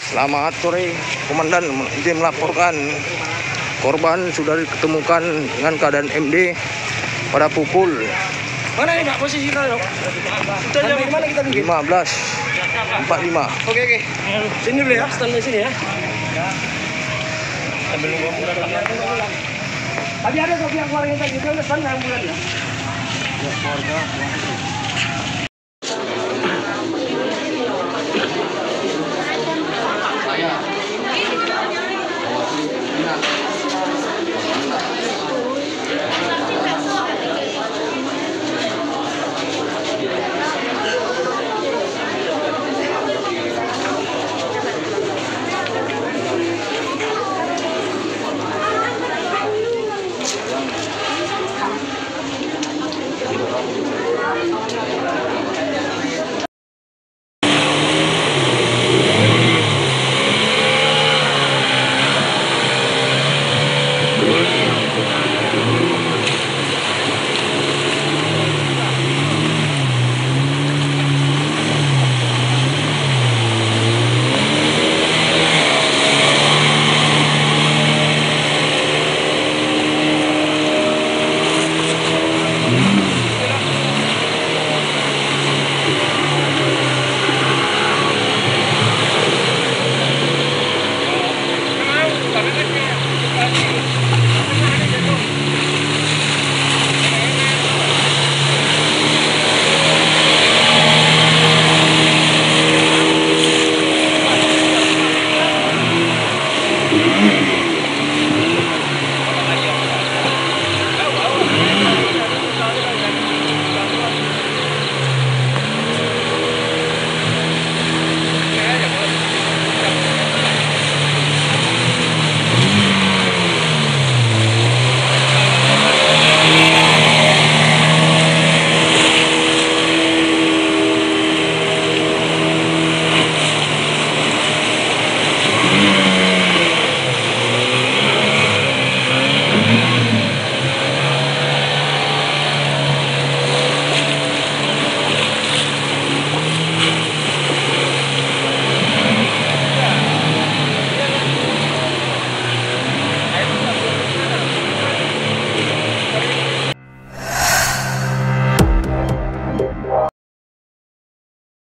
Selamat sore, Komandan. Izin melaporkan korban sudah diketemukan dengan keadaan MD pada pukul mana ini Pak posisinya dok? Kita jam mana kita bikin? 15.45. Oke. Sini dulu ya, stand di sini ya. Sambil nunggu ambulan. Tadi ada kopi yang keluar yang tadi itu stand yang ambulan ya? Ya keluarga.